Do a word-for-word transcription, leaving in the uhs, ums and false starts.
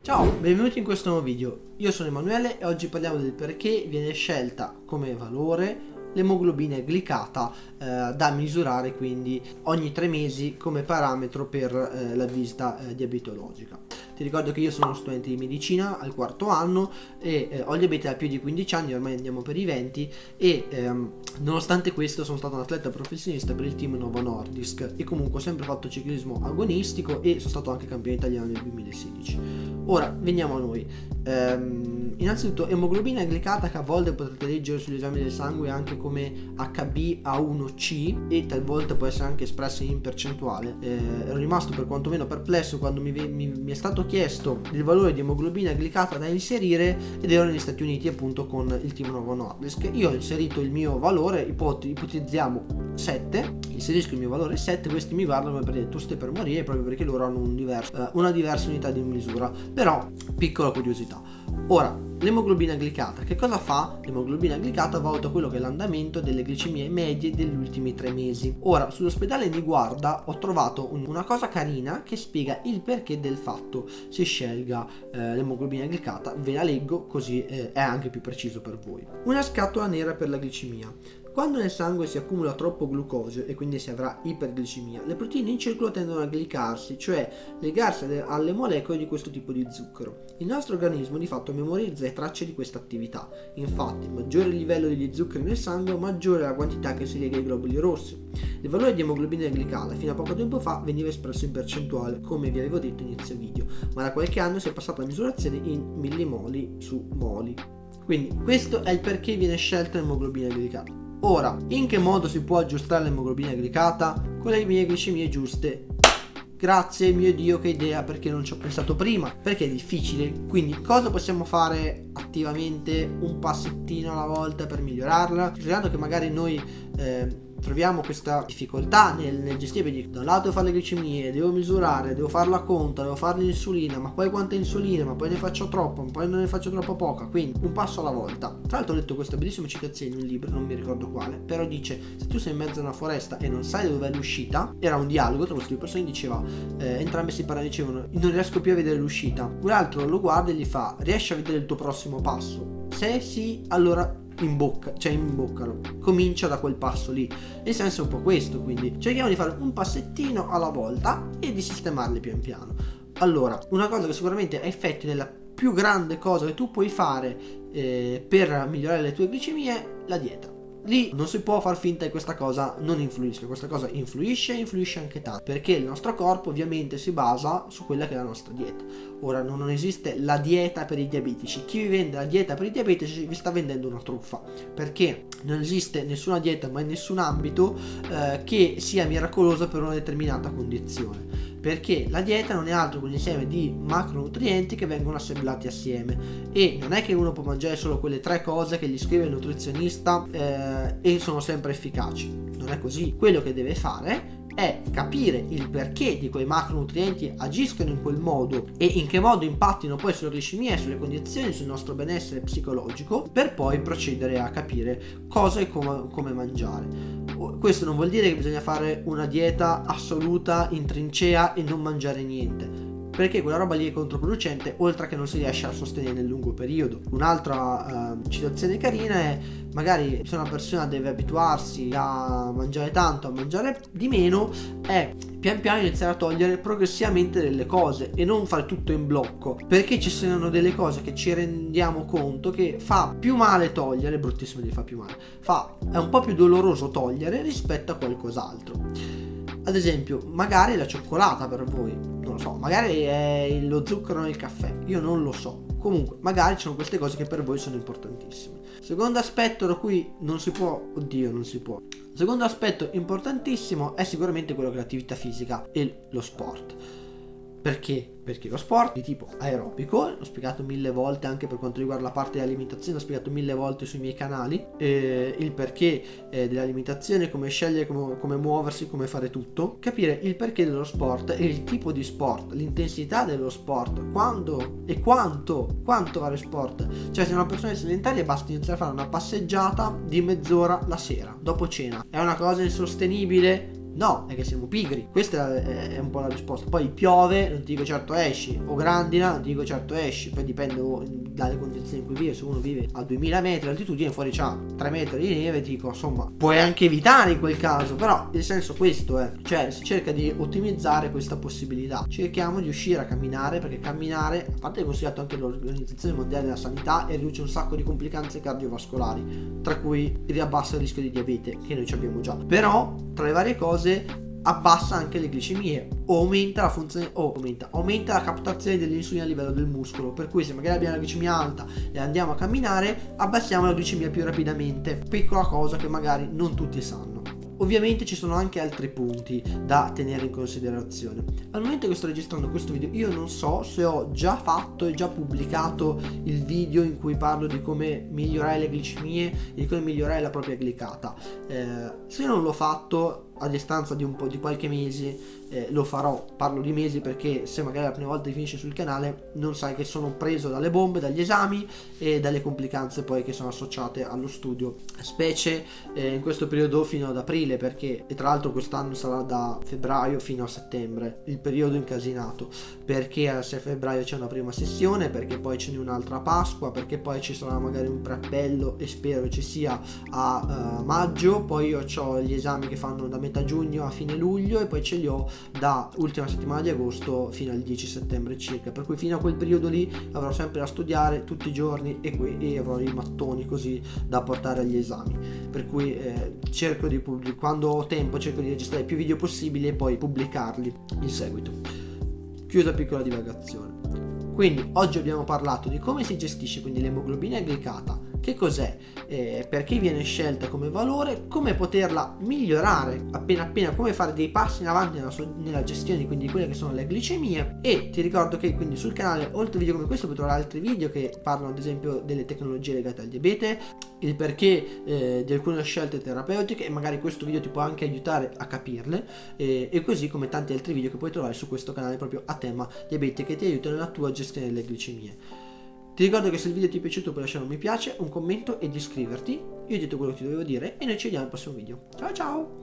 Ciao, benvenuti in questo nuovo video. Io sono Emanuele e oggi parliamo del perché viene scelta come valore l'emoglobina glicata eh, da misurare quindi ogni tre mesi come parametro per eh, la visita eh, diabetologica. Ti ricordo che io sono uno studente di medicina al quarto anno e eh, ho diabete da più di quindici anni, ormai andiamo per i venti e ehm, nonostante questo sono stato un atleta professionista per il team Novo Nordisk e comunque ho sempre fatto ciclismo agonistico e sono stato anche campione italiano nel duemilasedici. Ora veniamo a noi. Ehm, innanzitutto emoglobina glicata, che a volte potrete leggere sugli esami del sangue anche come H B A uno C e talvolta può essere anche espressa in percentuale. Eh, ero rimasto per quantomeno perplesso quando mi, mi, mi è stato chiesto il valore di emoglobina glicata da inserire ed ero negli Stati Uniti appunto con il team Novo Nordisk. Io ho inserito il mio valore, ipot- ipotizziamo sette, inserisco il mio valore sette, questi mi guardano per dire tu stai per morire proprio perché loro hanno un diverso, eh, una diversa unità di misura. Però piccola curiosità. Ora, l'emoglobina glicata, che cosa fa? L'emoglobina glicata valuta quello che è l'andamento delle glicemie medie degli ultimi tre mesi. Ora, sull'ospedale Niguarda ho trovato un, una cosa carina che spiega il perché del fatto si scelga eh, l'emoglobina glicata. Ve la leggo così eh, è anche più preciso per voi. Una scatola nera per la glicemia. Quando nel sangue si accumula troppo glucosio e quindi si avrà iperglicemia, le proteine in circolo tendono a glicarsi, cioè legarsi alle molecole di questo tipo di zucchero. Il nostro organismo di fatto memorizza le tracce di questa attività. Infatti, maggiore il livello degli zuccheri nel sangue, maggiore la quantità che si lega ai globuli rossi. Il valore di emoglobina glicata fino a poco tempo fa veniva espresso in percentuale, come vi avevo detto inizio video, ma da qualche anno si è passata a misurazione in millimoli su moli. Quindi questo è il perché viene scelta l'emoglobina glicata. Ora, in che modo si può aggiustare l'emoglobina glicata? Con le mie glicemie giuste. Grazie mio Dio, che idea, perché non ci ho pensato prima, perché è difficile. Quindi cosa possiamo fare attivamente, un passettino alla volta per migliorarla? Considerando che magari noi eh, troviamo questa difficoltà nel, nel gestire, perché da un lato devo fare le glicemie, devo misurare, devo farla a conta, devo fare l'insulina, ma poi quanta insulina, ma poi ne faccio troppo, ma poi non ne faccio troppo poca, quindi un passo alla volta. Tra l'altro ho letto questa bellissima citazione in un libro, non mi ricordo quale, però dice: se tu sei in mezzo a una foresta e non sai dove è l'uscita, era un dialogo tra queste due persone, diceva eh, entrambe si parlavano, dicevano non riesco più a vedere l'uscita, un altro lo guarda e gli fa: riesci a vedere il tuo prossimo passo? Se sì, allora in bocca, cioè in boccalo, comincia da quel passo lì. Il senso è un po' questo, quindi cerchiamo di fare un passettino alla volta e di sistemarli pian piano. Allora, una cosa che sicuramente ha effetti nella più grande cosa che tu puoi fare eh, per migliorare le tue glicemie, la dieta. Lì non si può far finta che questa cosa non influisca, questa cosa influisce e influisce anche tanto, perché il nostro corpo ovviamente si basa su quella che è la nostra dieta. Ora non esiste la dieta per i diabetici, chi vi vende la dieta per i diabetici vi sta vendendo una truffa, perché non esiste nessuna dieta ma in nessun ambito eh, che sia miracolosa per una determinata condizione, perché la dieta non è altro che un insieme di macronutrienti che vengono assemblati assieme e non è che uno può mangiare solo quelle tre cose che gli scrive il nutrizionista eh, e sono sempre efficaci. Non è così. Quello che deve fare è capire il perché di quei macronutrienti agiscono in quel modo e in che modo impattino poi sulla glicemia e sulle condizioni, sul nostro benessere psicologico, per poi procedere a capire cosa e come, come mangiare. Questo non vuol dire che bisogna fare una dieta assoluta in trincea e non mangiare niente, perché quella roba lì è controproducente, oltre a che non si riesce a sostenere nel lungo periodo. Un'altra uh, citazione carina è: magari se una persona deve abituarsi a mangiare tanto, a mangiare di meno, è pian piano iniziare a togliere progressivamente delle cose e non fare tutto in blocco, perché ci sono delle cose che ci rendiamo conto che fa più male togliere, bruttissimo di fa più male, fa, è un po' più doloroso togliere rispetto a qualcos'altro. Ad esempio, magari la cioccolata per voi, non lo so, magari è lo zucchero nel caffè, io non lo so. Comunque, magari ci sono queste cose che per voi sono importantissime. Secondo aspetto da cui non si può, oddio, non si può. Secondo aspetto importantissimo è sicuramente quello che è l'attività fisica e lo sport. Perché? Perché lo sport di tipo aerobico, l'ho spiegato mille volte anche per quanto riguarda la parte dell'alimentazione, l'ho spiegato mille volte sui miei canali, eh, il perché eh, dell'alimentazione, come scegliere, come, come muoversi, come fare tutto, capire il perché dello sport e il tipo di sport, l'intensità dello sport, quando e quanto, quanto fare sport. Cioè, se una persona è sedentaria basta iniziare a fare una passeggiata di mezz'ora la sera, dopo cena. È una cosa insostenibile? No, è che siamo pigri. Questa è, è un po' la risposta. Poi piove, non ti dico certo esci, o grandina, non ti dico certo esci, poi dipende dalle condizioni in cui vive. Se uno vive a duemila metri di altitudine, fuori c'ha tre metri di neve, ti dico, insomma, puoi anche evitare in quel caso, però il senso questo è, cioè si cerca di ottimizzare questa possibilità. Cerchiamo di uscire a camminare, perché camminare, a parte è consigliato anche l'Organizzazione Mondiale della Sanità, e riduce un sacco di complicanze cardiovascolari, tra cui riabbassa il rischio di diabete, che noi ci abbiamo già. Però, tra le varie cose, abbassa anche le glicemie, o aumenta la funzione, o aumenta, aumenta la captazione dell'insulina a livello del muscolo, per cui se magari abbiamo la glicemia alta e andiamo a camminare, abbassiamo la glicemia più rapidamente. Piccola cosa che magari non tutti sanno. Ovviamente ci sono anche altri punti da tenere in considerazione. Al momento che sto registrando questo video, io non so se ho già fatto e già pubblicato il video in cui parlo di come migliorare le glicemie e di come migliorare la propria glicata. Eh, se non l'ho fatto, a distanza di un po' di qualche mese, eh, lo farò. Parlo di mesi perché se magari la prima volta ti finisci sul canale, non sai che sono preso dalle bombe, dagli esami e dalle complicanze poi che sono associate allo studio, specie eh, in questo periodo fino ad aprile, perché e tra l'altro quest'anno sarà da febbraio fino a settembre, il periodo incasinato, perché a febbraio c'è una prima sessione, perché poi ce n'è un'altra a Pasqua, perché poi ci sarà magari un preappello, e spero ci sia a uh, maggio. Poi io ho gli esami che fanno da metà giugno a fine luglio, e poi ce li ho da ultima settimana di agosto fino al dieci settembre circa, per cui fino a quel periodo lì avrò sempre da studiare tutti i giorni, e, que- e avrò i mattoni così da portare agli esami, per cui eh, cerco di pubblicare, quando ho tempo cerco di registrare più video possibili e poi pubblicarli in seguito. Chiusa piccola divagazione. Quindi oggi abbiamo parlato di come si gestisce quindi l'emoglobina glicata, che cos'è, eh, perché viene scelta come valore, come poterla migliorare appena appena, come fare dei passi in avanti nella, nella gestione quindi di quelle che sono le glicemie. E ti ricordo che quindi sul canale, oltre a video come questo, puoi trovare altri video che parlano ad esempio delle tecnologie legate al diabete, il perché eh, di alcune scelte terapeutiche, e magari questo video ti può anche aiutare a capirle, eh, e così come tanti altri video che puoi trovare su questo canale proprio a tema diabete, che ti aiutano nella tua gestione delle glicemie. Ti ricordo che se il video ti è piaciuto puoi lasciare un mi piace, un commento e di iscriverti. Io ho detto quello che ti dovevo dire e noi ci vediamo al prossimo video. Ciao ciao!